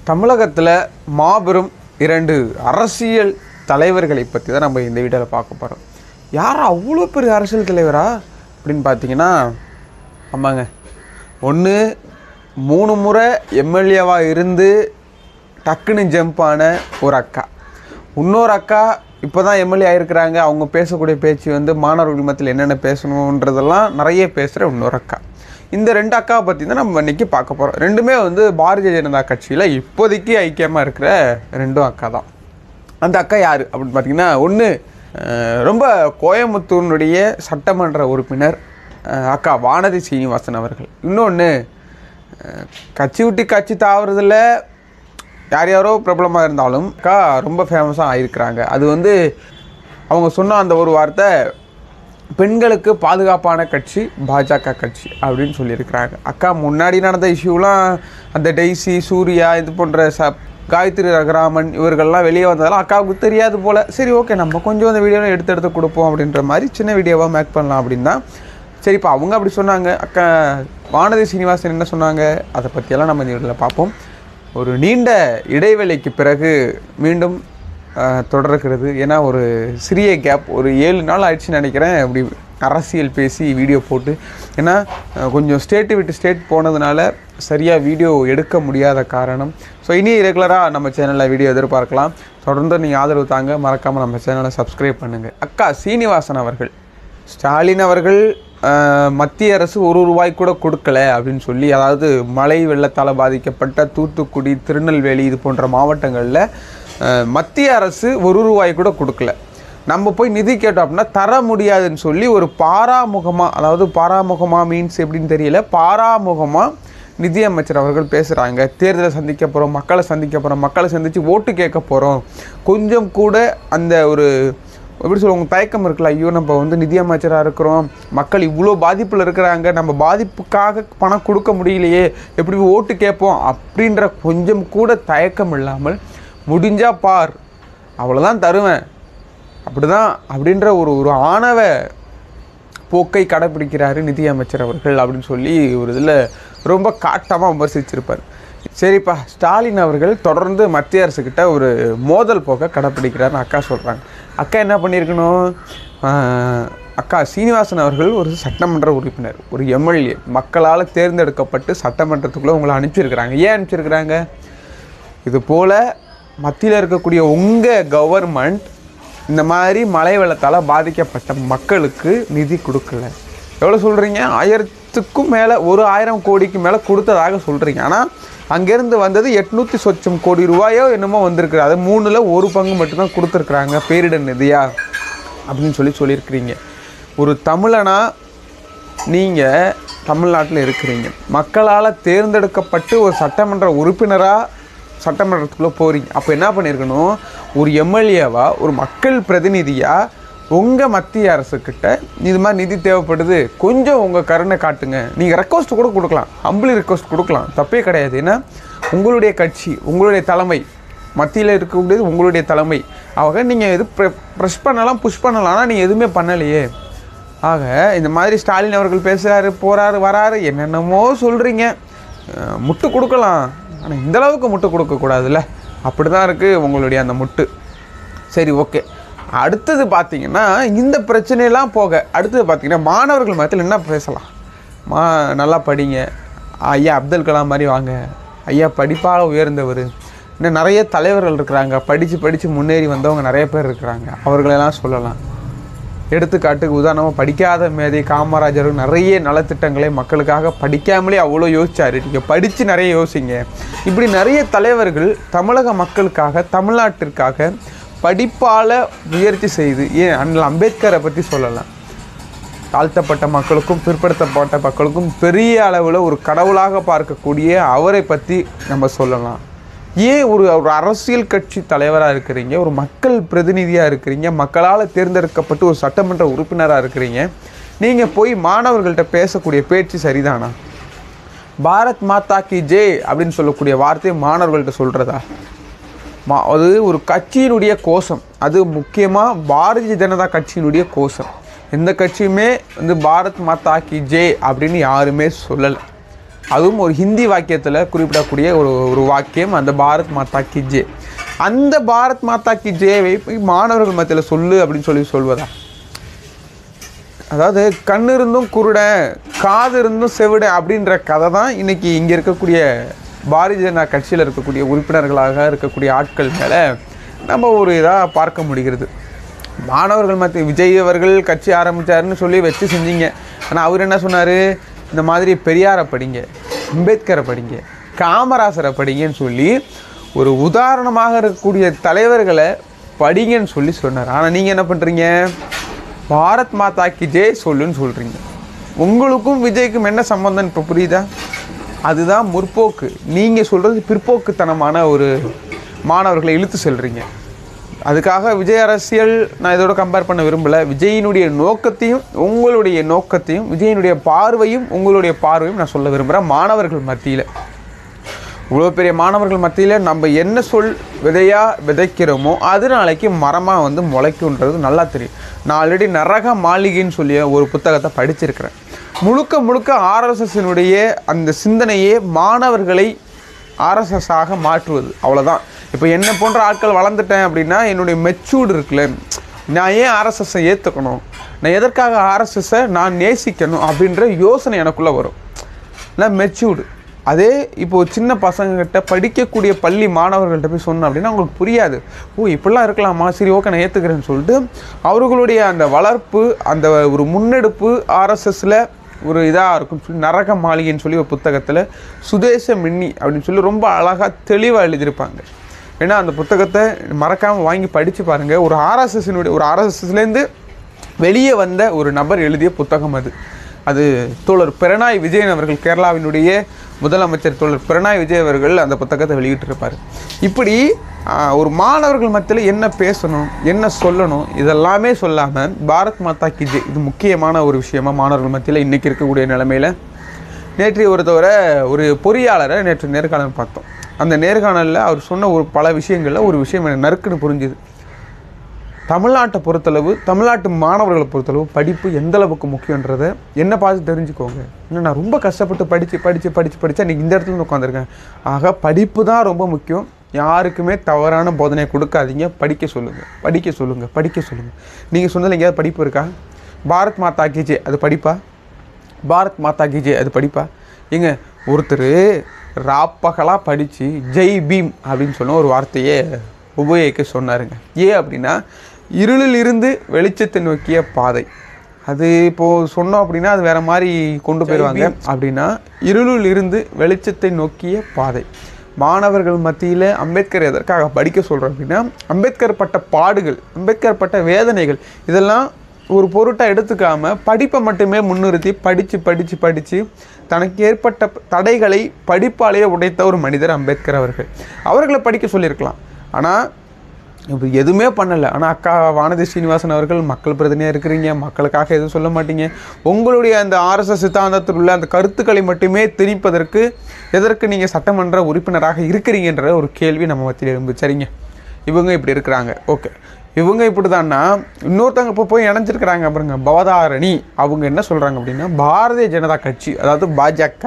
தமிழகத்தில் மாபெரும் 2 அரசியல் தலைவர்களை பற்றி தான் நம்ம இந்த வீடியோவில் பார்க்க போகிறோம். யார் அவ்வளோ பெரிய அரசியல் தலைவரா அப்படின்னு பார்த்தீங்கன்னா, ஆமாங்க, ஒன்று 3 முறை எம்எல்ஏவாக இருந்து டக்குன்னு ஜம்ப் ஆன ஒரு அக்கா, இன்னொரு அக்கா இப்போ தான் எம்எல்ஏ ஆகிருக்கிறாங்க. அவங்க பேசக்கூடிய பேச்சு வந்து மாணவர்கள் மத்தியில் என்னென்ன பேசணுன்றதெல்லாம் நிறைய பேசுகிற இன்னொரு அக்கா. இந்த 2 அக்காவை பற்றி தான் நம்ம இன்றைக்கி பார்க்க போகிறோம். ரெண்டுமே வந்து பாரதிய ஜனதா கட்சியில் இப்போதைக்கு ஐக்கியமாக இருக்கிற 2 அக்கா தான். அந்த அக்கா யார் அப்படின்னு பார்த்தீங்கன்னா, ஒன்று ரொம்ப கோயம்புத்தூரினுடைய சட்டமன்ற உறுப்பினர் அக்கா வானதி சீனிவாசன் அவர்கள். இன்னொன்று கட்சி விட்டு கட்சி தாவறதில் யார் யாரோ பிரபலமாக இருந்தாலும் அக்கா ரொம்ப ஃபேமஸாக ஆகிருக்கிறாங்க. அது வந்து அவங்க சொன்ன அந்த ஒரு வார்த்தை, பெண்களுக்கு பாதுகாப்பான கட்சி பாஜக கட்சி அப்படின்னு சொல்லியிருக்கிறாங்க. அக்கா முன்னாடி நடந்த இஷ்யூலாம், அந்த டெய்ஸி, சூர்யா, இது போன்ற காயத்ரி ரகுராமன் இவர்கள்லாம் வெளியே வந்ததெல்லாம் அக்காவுக்கு தெரியாது போல். சரி, ஓகே, நம்ம கொஞ்சம் அந்த வீடியோவில் எடுத்து கொடுப்போம் அப்படின்ற மாதிரி சின்ன வீடியோவாக மேக் பண்ணலாம் அப்படின்னு தான். சரிப்பா, அவங்க அப்படி சொன்னாங்க. அக்கா வானதி சீனிவாசன் என்ன சொன்னாங்க அதை பற்றியெல்லாம் நம்ம இந்த வீடியோவில் பார்ப்போம். ஒரு நீண்ட இடைவேளைக்கு பிறகு மீண்டும் தொடர்கிறது. ஏன்னா ஒரு சிறிய கேப், ஒரு 7 நாள் ஆயிடுச்சுன்னு நினைக்கிறேன் அப்படி அரசியல் பேசி வீடியோ போட்டு. ஏன்னா கொஞ்சம் ஸ்டேட்டு விட்டு ஸ்டேட் போனதுனால சரியாக வீடியோ எடுக்க முடியாத காரணம். ஸோ இனி ரெகுலராக நம்ம சேனலில் வீடியோ எதிர்பார்க்கலாம். தொடர்ந்து நீங்கள் ஆதரவு தாங்க, மறக்காமல் நம்ம சேனலை சப்ஸ்கிரைப் பண்ணுங்கள். அக்கா சீனிவாசன் அவர்கள், ஸ்டாலின் அவர்கள் மத்திய அரசு ₹1 கூட கொடுக்கல அப்படின்னு சொல்லி, அதாவது மழை வெள்ளத்தால் பாதிக்கப்பட்ட தூத்துக்குடி, திருநெல்வேலி இது போன்ற மாவட்டங்களில் மத்திய அரசு ₹1 கூட கொடுக்கல. நம்ம போய் நிதி கேட்டோம் அப்படின்னா தர முடியாதுன்னு சொல்லி ஒரு பாராமுகமாக, அதாவது பாராமுகமாக மீன்ஸ் எப்படின்னு தெரியல, பாராமுகமாக நிதியமைச்சர் அவர்கள் பேசுகிறாங்க. தேர்தலை சந்திக்க போகிறோம், மக்களை சந்திக்க போகிறோம், மக்களை சந்தித்து ஓட்டு கேட்க போகிறோம். கொஞ்சம் கூட அந்த ஒரு எப்படி சொல்லுவாங்க, தயக்கம் இருக்குல்ல, ஐயோ நம்ம வந்து நிதியமைச்சராக இருக்கிறோம், மக்கள் இவ்வளோ பாதிப்பில் இருக்கிறாங்க, நம்ம பாதிப்புக்காக பணம் கொடுக்க முடியலையே, எப்படி ஓட்டு கேட்போம் அப்படின்ற கொஞ்சம் கூட தயக்கம் இல்லாமல், முடிஞ்சா பார், அவ்வளோதான் தருவேன், அப்படிதான் அப்படின்ற ஒரு ஆணவ போக்கை கடைப்பிடிக்கிறாரு நிதியமைச்சர் அவர்கள் அப்படின்னு சொல்லி ஒரு இதில் ரொம்ப காட்டமாக விமர்சிச்சிருப்பார். சரிப்பா, ஸ்டாலின் அவர்கள் தொடர்ந்து மத்திய அரசுக்கிட்ட ஒரு மோதல் போக்கை கடைப்பிடிக்கிறாருன்னு அக்கா சொல்கிறாங்க. அக்கா என்ன பண்ணியிருக்கணும், அக்கா சீனிவாசன் அவர்கள் ஒரு சட்டமன்ற உறுப்பினர், ஒரு எம்எல்ஏ, மக்களால் தேர்ந்தெடுக்கப்பட்டு சட்டமன்றத்துக்குள்ளே உங்களை அனுப்பிச்சிருக்கிறாங்க. ஏன் அனுப்பிச்சிருக்கிறாங்க, இது போல் மத்தியில் இருக்கக்கூடிய உங்கள் கவர்மெண்ட் இந்த மாதிரி மழை வெள்ளத்தால் பாதிக்கப்பட்ட மக்களுக்கு நிதி கொடுக்கல. எவ்வளோ சொல்கிறீங்க, 1000க்கும் மேலே, 1000 கோடிக்கு மேலே கொடுத்ததாக சொல்கிறீங்க. ஆனால் அங்கேருந்து வந்தது 800 சொச்சம் கோடி ரூபாயோ என்னமோ வந்திருக்குது. அது 3ல் 1 பங்கு மட்டும்தான் கொடுத்துருக்குறாங்க பேரிடர் நிதியா அப்படின்னு சொல்லியிருக்கிறீங்க. ஒரு தமிழனா நீங்கள் தமிழ்நாட்டில் இருக்கிறீங்க, மக்களால் தேர்ந்தெடுக்கப்பட்டு ஒரு சட்டமன்ற உறுப்பினராக சட்டமன்றத்துக்குள்ளே போகிறீங்க. அப்போ என்ன பண்ணியிருக்கணும், ஒரு எம்எல்ஏவாக, ஒரு மக்கள் பிரதிநிதியாக உங்கள் மத்திய அரசுக்கிட்ட இது மாதிரி நிதி தேவைப்படுது, கொஞ்சம் உங்கள் கருணை காட்டுங்க. நீங்கள் ரெக்வஸ்ட் கூட கொடுக்கலாம், ஹம்பிளி ரெக்வஸ்ட் கொடுக்கலாம், தப்பே கிடையாது. ஏன்னா உங்களுடைய கட்சி, உங்களுடைய தலைமை, மத்தியில் இருக்கக்கூடியது உங்களுடைய தலைமை. ஆக நீங்கள் எது ப்ரெஷ் பண்ணலாம், புஷ் பண்ணலாம், ஆனால் நீங்கள் எதுவுமே பண்ணலையே. ஆக இந்த மாதிரி ஸ்டாலின் அவர்கள் பேசுகிறாரு, போகிறாரு, வராரு, என்னென்னமோ சொல்கிறீங்க, முட்டு கொடுக்கலாம், ஆனால் இந்தளவுக்கு முட்டு கொடுக்கக்கூடாதுல்ல. அப்படி தான் இருக்குது உங்களுடைய அந்த முட்டு. சரி, ஓகே. அடுத்தது பார்த்திங்கன்னா, இந்த பிரச்சனையெல்லாம் போக அடுத்தது பார்த்திங்கன்னா, மாணவர்கள் மத்தியில் என்ன பேசலாம். நல்லா படிங்க, ஐயா அப்துல் கலாம் மாதிரி வாங்க, ஐயா படிப்பால் உயர்ந்தவர், இன்னும் நிறைய தலைவர்கள் இருக்கிறாங்க, படித்து முன்னேறி வந்தவங்க நிறைய பேர் இருக்கிறாங்க, அவர்களெல்லாம் சொல்லலாம். எடுத்துக்காட்டுக்கு உதாரணமாக படிக்காத மேதை காமராஜர் நிறைய நலத்திட்டங்களை மக்களுக்காக படிக்காமலே அவ்வளோ யோசிச்சார். நீங்கள் படித்து நிறைய யோசிங்க. இப்படி நிறைய தலைவர்கள் தமிழக மக்களுக்காக, தமிழ்நாட்டிற்காக படிப்பால் முயற்சி செய்து, ஏன் அண்ணல் அம்பேத்கரை பற்றி சொல்லலாம், தாழ்த்தப்பட்ட மக்களுக்கும் பிற்படுத்தப்பட்ட மக்களுக்கும் பெரிய அளவில் ஒரு கடவுளாக பார்க்கக்கூடிய அவரை பற்றி நம்ம சொல்லலாம். ஏன் ஒரு அரசியல் கட்சி தலைவராக இருக்கிறீங்க, ஒரு மக்கள் பிரதிநிதியாக இருக்கிறீங்க, மக்களால் தேர்ந்தெடுக்கப்பட்டு ஒரு சட்டமன்ற உறுப்பினராக இருக்கிறீங்க, நீங்கள் போய் மாணவர்கள்ட்ட பேசக்கூடிய பேச்சு சரிதானா? பாரத் மாதா கி ஜெய் அப்படின்னு சொல்லக்கூடிய வார்த்தையை மாணவர்கள்ட்ட சொல்கிறதா? அது ஒரு கட்சியினுடைய கோஷம், அது முக்கியமாக பாரதிய ஜனதா கட்சியினுடைய கோஷம். எந்த கட்சியுமே வந்து பாரத் மாதா கி ஜெய் அப்படின்னு யாருமே சொல்லலை. அதுவும் ஒரு ஹிந்தி வாக்கியத்தில் குறிப்பிடக்கூடிய ஒரு வாக்கியம் அந்த பாரத் மாதா கி ஜே. அந்த பாரத் மாதா கி ஜேவை மாணவர்கள் மத்தியில் சொல்லு அப்படின்னு சொல்வதா? அதாவது கண்ணு இருந்தும் குருடன், காது இருந்தும் செவிடன் அப்படின்ற கதை தான் இன்றைக்கி இங்கே இருக்கக்கூடிய பாரதிய ஜனதா கட்சியில் இருக்கக்கூடிய உறுப்பினர்களாக இருக்கக்கூடிய ஆட்கள் மேலே நம்ம ஒரு இதாக பார்க்க முடிகிறது. மாணவர்கள் மத்திய விஜய் அவர்கள் கட்சி ஆரம்பித்தாருன்னு சொல்லி வச்சு செஞ்சீங்க. ஆனால் அவர் என்ன சொன்னார்? இந்த மாதிரி பெரியாரை படிங்க, அம்பேத்கரை படிங்க, காமராசரை படிங்கன்னு சொல்லி ஒரு உதாரணமாக இருக்கக்கூடிய தலைவர்களை படிங்கன்னு சொல்லி சொன்னார். ஆனால் நீங்கள் என்ன பண்ணுறீங்க? பாரத் மாதா கி ஜெய் சொல்லுன்னு சொல்கிறீங்க. உங்களுக்கும் விஜய்க்கும் என்ன சம்பந்தம் இப்போ புரியுதா? அதுதான் முற்போக்கு. நீங்கள் சொல்கிறது பிற்போக்குத்தனமான ஒரு மாணவர்களை இழுத்து செல்கிறீங்க. அதுக்காக விஜய் அரசியல் நான் இதோட கம்பேர் பண்ண விரும்பலை. விஜயினுடைய நோக்கத்தையும் உங்களுடைய நோக்கத்தையும், விஜயினுடைய பார்வையும் உங்களுடைய பார்வையும் நான் சொல்ல விரும்புகிறேன். மாணவர்கள் மத்தியில், இவ்வளோ பெரிய மாணவர்கள் மத்தியில் நம்ம என்ன விதையாக விதைக்கிறோமோ அது நாளைக்கு மரமாக வந்து முளைக்குன்றது நல்லா தெரியும். நான் ஆல்ரெடி நரக மாளிகைன்னு சொல்லி ஒரு புத்தகத்தை படிச்சிருக்கிறேன். முழுக்க ஆர்எஸ்எஸ்னுடைய அந்த சிந்தனையே மாணவர்களை ஆர்எஸ்எஸ்ஸாக மாற்றுவது, அவ்வளோதான். இப்போ என்ன போன்ற ஆட்கள் வளர்ந்துட்டேன் அப்படின்னா என்னுடைய மெச்சூர்டு இருக்குல்ல, நான் ஏன் ஆர்எஸ்எஸ்ஸை ஏற்றுக்கணும், நான் எதற்காக ஆர்எஸ்எஸ்ஸை நான் நேசிக்கணும் அப்படின்ற யோசனை எனக்குள்ளே வரும். நான் மெச்சூர்டு. அதே இப்போது சின்ன பசங்கள்கிட்ட படிக்கக்கூடிய பள்ளி மாணவர்கள்ட்ட போய் சொன்னேன் அப்படின்னா அவங்களுக்கு புரியாது. ஓ இப்படிலாம் இருக்கலாமா, சரி ஓகே நான் ஏற்றுக்கிறேன்னு சொல்லிட்டு அவர்களுடைய அந்த வளர்ப்பு, அந்த ஒரு முன்னெடுப்பு ஆர்எஸ்எஸில் ஒரு இதாக இருக்குன்னு சொல்லி நரக மாளிகைன்னு சொல்லி ஒரு புத்தகத்தில் சுதேச மின்னி அப்படின்னு சொல்லி ரொம்ப அழகாக தெளிவாக எழுதியிருப்பாங்க. ஏன்னா அந்த புத்தகத்தை மறக்காமல் வாங்கி படித்து பாருங்கள். ஒரு ஆர்எஸ்எஸ்லேருந்து வெளியே வந்த ஒரு நபர் எழுதிய புத்தகம் அது தோழர் பிரணாய் விஜயன் அவர்கள், கேரளாவினுடைய முதலமைச்சர் தோழர் பிரணாய் விஜய் அவர்கள் அந்த புத்தகத்தை வெளியிட்டிருப்பார். இப்படி ஒரு மாணவர்கள் மத்தியில் என்ன பேசணும், என்ன சொல்லணும், இதெல்லாமே சொல்லாமல் பாரத் மாதா கி ஜெய் இது முக்கியமான ஒரு விஷயமா மாணவர்கள் மத்தியில் இன்றைக்கி இருக்கக்கூடிய நிலைமையில். நேற்று ஒரு பொறியாளரை நேற்று நேர்காணல் பார்த்தோம். அந்த நேர்காணலில் அவர் சொன்ன பல விஷயங்களில் ஒரு விஷயம் எனக்கு நறுக்குன்னு புரிஞ்சுது. தமிழ்நாட்டை பொறுத்தளவு, தமிழ்நாட்டு மாணவர்களை பொறுத்தளவு படிப்பு எந்த அளவுக்கு முக்கியன்றதை என்ன பார்த்து தெரிஞ்சுக்கோங்க. இன்னும் நான் ரொம்ப கஷ்டப்பட்டு படித்தா இன்றைக்கி இந்த இடத்துல உட்காந்துருக்கேன். ஆக படிப்பு தான் ரொம்ப முக்கியம். யாருக்குமே தவறான போதனையை கொடுக்காதீங்க. படிக்க சொல்லுங்கள். நீங்கள் சொன்னதில் எங்கேயாவது படிப்பு இருக்கா? பாரத் மாதா கி ஜெய் அது படிப்பா? பாரத் மாதா கி ஜெய் அது படிப்பா? எங்க ஒருத்தர் ராப்பகலாக படித்து ஜெய் பீம் அப்படின்னு சொன்ன ஒரு வார்த்தையை உபயோகிக்க சொன்னாருங்க. ஏன் அப்படின்னா இருளில் இருந்து வெளிச்சத்தை நோக்கிய பாதை. அது இப்போது சொன்னோம் அப்படின்னா அது வேறு மாதிரி கொண்டு போயிடுவாங்க. அப்படின்னா இருளில் இருந்து வெளிச்சத்தை நோக்கிய பாதை. மாணவர்கள் மத்தியில் அம்பேத்கர் எதற்காக படிக்க சொல்கிறோம் அப்படின்னா அம்பேத்கர் பட்ட பாடுகள், அம்பேத்கர் பட்ட வேதனைகள் இதெல்லாம் ஒரு பொருட்டாக எடுத்துக்காமல் படிப்பை மட்டுமே முன்னிறுத்தி படித்து தனக்கு ஏற்பட்ட தடைகளை படிப்பாலேயே உடைத்த ஒரு மனிதர் அம்பேத்கர் அவர்களை படிக்க சொல்லியிருக்கலாம். ஆனால் இப்போ எதுவுமே பண்ணலை. ஆனால் அக்கா வானதி ஸ்ரீனிவாசன் அவர்கள் மக்கள் பிரதிநிதியாக இருக்கிறீங்க, மக்களுக்காக எதுவும் சொல்ல மாட்டீங்க. உங்களுடைய அந்த ஆர்எஸ்எஸ் சித்தாந்தத்தில் உள்ள அந்த கருத்துக்களை மட்டுமே திணிப்பதற்கு எதற்கு நீங்கள் சட்டமன்ற உறுப்பினராக இருக்கிறீங்கன்ற ஒரு கேள்வி நம்ம மத்தியில் எழும்பு. சரிங்க, இவங்க இப்படி இருக்கிறாங்க, ஓகே, இவங்க இப்படி தான்னா இன்னொருத்தவங்க இப்போ போய் இணைஞ்சிருக்கிறாங்க பாருங்க, பவதாரணி. அவங்க என்ன சொல்கிறாங்க அப்படின்னா பாரதிய ஜனதா கட்சி, அதாவது பாஜக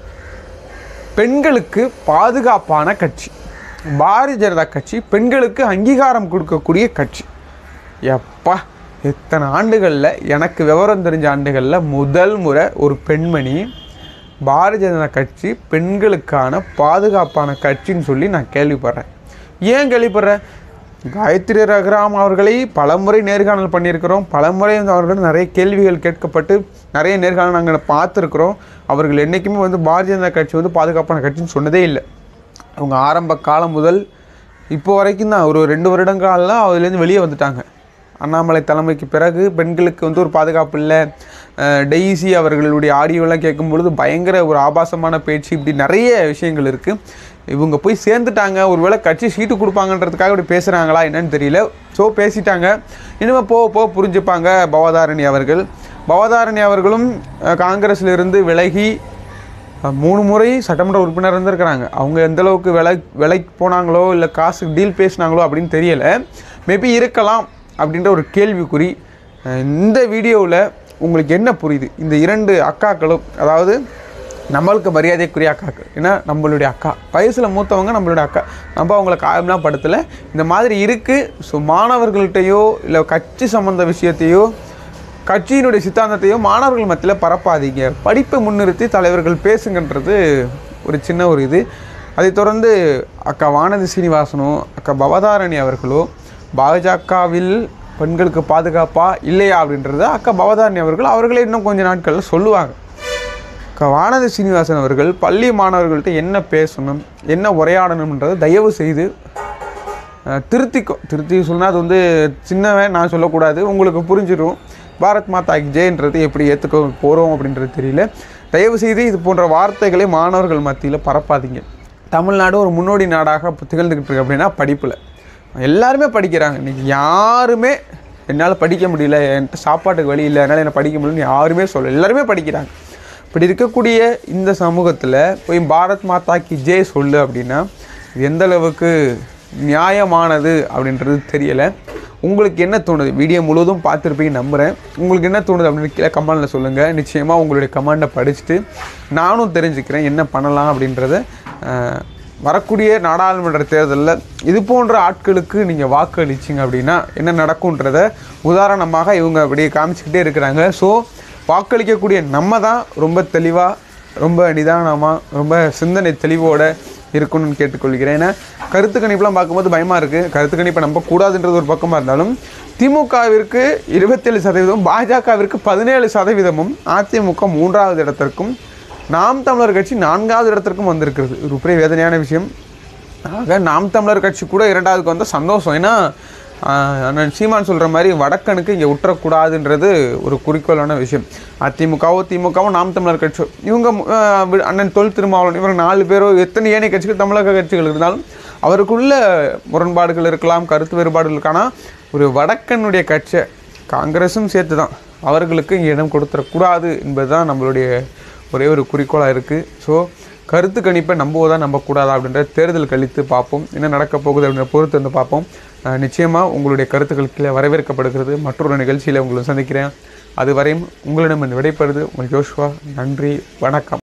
பெண்களுக்கு பாதுகாப்பான கட்சி. பாரதிய ஜனதா கட்சி பெண்களுக்கு அங்கீகாரம் கொடுக்கக்கூடிய கட்சி. எப்பா எத்தனை ஆண்டுகளில், எனக்கு விவரம் தெரிஞ்ச ஆண்டுகளில் முதல் முறை ஒரு பெண்மணி பாரதிய ஜனதா கட்சி பெண்களுக்கான பாதுகாப்பான கட்சின்னு சொல்லி நான் கேள்விப்படுறேன். ஏன் கேள்விப்படுறேன்? காயத்ரி ரகுராம் அவர்களை பலமுறை நேர்காணல் பண்ணியிருக்கிறோம். பலமுறை அவர்கள் நிறைய கேள்விகள் கேட்கப்பட்டு நிறைய நேர்காணல் நாங்கள் பார்த்துருக்குறோம். அவர்கள் என்றைக்குமே பாரதிய ஜனதா கட்சி பாதுகாப்பான கட்சின்னு சொன்னதே இல்லை. அவங்க ஆரம்ப காலம் முதல் இப்போ வரைக்கும் தான் ஒரு 2 வருடங்கள்லாம் அதுலேருந்து வெளியே வந்துட்டாங்க. அண்ணாமலை தலைமைக்கு பிறகு பெண்களுக்கு ஒரு பாதுகாப்பு இல்லை. டெய்ஸி அவர்களுடைய ஆடியோலாம் கேட்கும்பொழுது பயங்கர ஒரு ஆபாசமான பேச்சு, இப்படி நிறைய விஷயங்கள் இருக்குது. இவங்க போய் சேர்ந்துட்டாங்க. ஒருவேளை கட்சி சீட்டு கொடுப்பாங்கன்றதுக்காக இப்படி பேசுகிறாங்களா என்னன்னு தெரியல. ஸோ பேசிட்டாங்க. இனிமேல் போக புரிஞ்சுப்பாங்க பவதாரணி அவர்களும் காங்கிரஸிலிருந்து விலகி 3 முறை சட்டமன்ற உறுப்பினர் இருந்திருக்கிறாங்க. அவங்க எந்தளவுக்கு விலைக்கு போனாங்களோ இல்லை காசு டீல் பேசினாங்களோ அப்படின்னு தெரியலை. மேபி இருக்கலாம் அப்படின்ற ஒரு கேள்விக்குறி. இந்த வீடியோவில் உங்களுக்கு என்ன புரியுது? இந்த 2 அக்காக்களும், அதாவது நம்மளுக்கு மரியாதைக்குரிய அக்காக்கு, ஏன்னா நம்மளுடைய அக்கா, வயசில் மூத்தவங்க நம்மளுடைய அக்கா, நம்ம அவங்கள காயம்லாம் படுத்தலை. இந்த மாதிரி இருக்குது. ஸோ மாணவர்கள்ட்டையோ இல்லை கட்சி சம்மந்த விஷயத்தையோ கட்சியினுடைய சித்தாந்தத்தையோ மாணவர்கள் மத்தியில் பரப்பாதீங்க, படிப்பை முன்னிறுத்தி தலைவர்கள் பேசுங்கன்றது ஒரு சின்ன ஒரு இது. அதை தொடர்ந்து அக்கா வானதி சீனிவாசனோ அக்கா பவதாரணி அவர்களோ பாஜகவில் பெண்களுக்கு பாதுகாப்பா இல்லையா அப்படின்றத அக்கா பவதாரணி அவர்களே இன்னும் கொஞ்சம் நாட்களில் சொல்லுவாங்க. அக்கா வானதி சீனிவாசன் அவர்கள் பள்ளி மாணவர்கள்ட்ட என்ன பேசணும், என்ன உரையாடணுன்றதை தயவு செய்து திருத்தி சொன்னால் அது வந்து சின்னவன் நான் சொல்லக்கூடாது, உங்களுக்கு புரிஞ்சிடும். பாரத் மாதா கி ஜெயன்றது எப்படி ஏற்றுக்க போகிறோம் அப்படின்றது தெரியல. தயவு செய்து இது போன்ற வார்த்தைகளை மாணவர்கள் மத்தியில் பரப்பாதீங்க. தமிழ்நாடு ஒரு முன்னோடி நாடாக திகழ்ந்துக்கிட்டு இருக்கு அப்படின்னா படிப்பில் எல்லாருமே படிக்கிறாங்க. இன்றைக்கி யாருமே என்னால் படிக்க முடியல, என்கிட்ட சாப்பாட்டுக்கு வழி இல்லை, என்னால் என்ன படிக்க முடியலன்னு யாருமே சொல்ல, எல்லாருமே படிக்கிறாங்க. இப்படி இருக்கக்கூடிய இந்த சமூகத்தில் போய் பாரத் மாதா கி ஜெய் சொல்லு அப்படின்னா இது எந்தளவுக்கு நியாயமானது அப்படின்றது தெரியலை. உங்களுக்கு என்ன தோணுது? வீடியோ முழுவதும் பார்த்துருப்பீங்க நம்புகிறேன். உங்களுக்கு என்ன தோணுது அப்படின்னு கீழே கமெண்டில் சொல்லுங்கள். நிச்சயமாக உங்களுடைய கமெண்டை படிச்சுட்டு நானும் தெரிஞ்சுக்கிறேன் என்ன பண்ணலாம் அப்படின்றத. வரக்கூடிய நாடாளுமன்ற தேர்தலில் இது போன்ற ஆட்களுக்கு நீங்கள் வாக்கு அளிச்சிங்க அப்படின்னா என்ன நடக்கும்ன்றத உதாரணமாக இவங்க அப்படியே காமிச்சிக்கிட்டே இருக்கிறாங்க. ஸோ வாக்களிக்கக்கூடிய நம்ம தான் ரொம்ப தெளிவாக, ரொம்ப நிதானமாக, ரொம்ப சிந்தனை தெளிவோடு இருக்கணும்னு கேட்டுக்கொள்கிறேன். ஏன்னா கருத்து கணிப்பெலாம் பார்க்கும்போது பயமாக இருக்குது. கருத்து கணிப்பை நம்பக்கூடாதுன்றது ஒரு பக்கமாக இருந்தாலும் திமுகவிற்கு 27%, பாஜகவிற்கு 17%, அதிமுக 3வது இடத்திற்கும் நாம் தமிழர் கட்சி 4வது இடத்திற்கும் வந்திருக்கிறது. ஒரு பெரிய வேதனையான விஷயம். ஆக நாம் தமிழர் கட்சி கூட 2வதுக்கு வந்தால் சந்தோஷம். ஏன்னா அண்ணன் சீமான் சொல்கிற மாதிரி வடக்கனுக்கு இங்கே விட்டுறக்கூடாதுன்றது ஒரு குறிக்கோளான விஷயம். திமுகவும் நாம் தமிழர் கட்சி இவங்க அண்ணன் தொல் திருமாவளவன் இவங்க 4 பேரோ எத்தனை ஏனைய கட்சிகள் தமிழக கட்சிகள் இருந்தாலும் அவருக்குள்ள முரண்பாடுகள் இருக்கலாம், கருத்து வேறுபாடுகள் இருக்கானா ஒரு வடக்கனுடைய கட்சி காங்கிரஸும் சேர்த்து தான் அவர்களுக்கு இங்கே இடம் கொடுத்துடக்கூடாது என்பது தான் நம்மளுடைய ஒரே ஒரு குறிக்கோளாக இருக்குது. ஸோ கருத்து கணிப்பை நம்புவதா நம்பக்கூடாதா அப்படின்ற தேர்தல் கழித்து பார்ப்போம். என்ன நடக்க போகுது அப்படின்ற பொறுத்து வந்து பார்ப்போம். நிச்சயமாக உங்களுடைய கருத்துக்கள் கீழே வரவேற்கப்படுகிறது. மற்றொரு நிகழ்ச்சியில் உங்களை சந்திக்கிறேன். அதுவரையும் உங்களிடம் விடைபெறுது உங்கள் ஜோஷ்வா. நன்றி, வணக்கம்.